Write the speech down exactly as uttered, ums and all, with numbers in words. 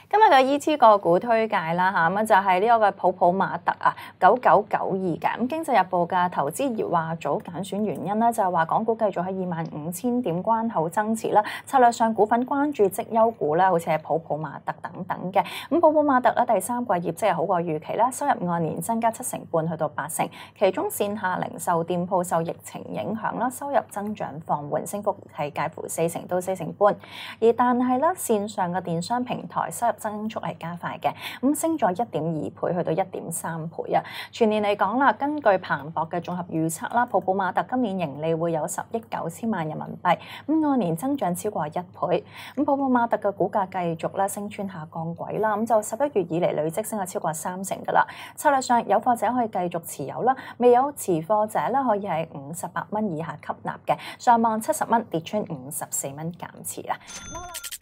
今日嘅 E T 個股推介啦嚇，咁就係呢個嘅普普馬特啊，九九九二嘅。咁經濟日報嘅投資熱話組揀選原因咧，就係話港股繼續喺二萬五千點關口增持啦。策略上股份關注績優股啦，好似係普普馬特等等嘅。咁普普馬特咧第三季業績係好過預期啦，收入按年增加七成半去到八成，其中線下零售店鋪受疫情影響啦，收入增長放緩，升幅係介乎四成到四成半。而但係咧線上嘅電商平台收入增速係加快嘅，咁升咗一點二倍去到一點三倍啊！全年嚟講啦，根據彭博嘅綜合預測啦，普普馬特今年盈利會有十億九千萬人民幣，咁按年增長超過一倍。咁普普馬特嘅股價繼續咧升穿下降軌啦，咁就十一月以嚟累積升咗超過三成噶啦。策略上有貨者可以繼續持有啦，未有持貨者咧可以喺五十八蚊以下吸納嘅，上望七十蚊跌穿五十四蚊減持啦。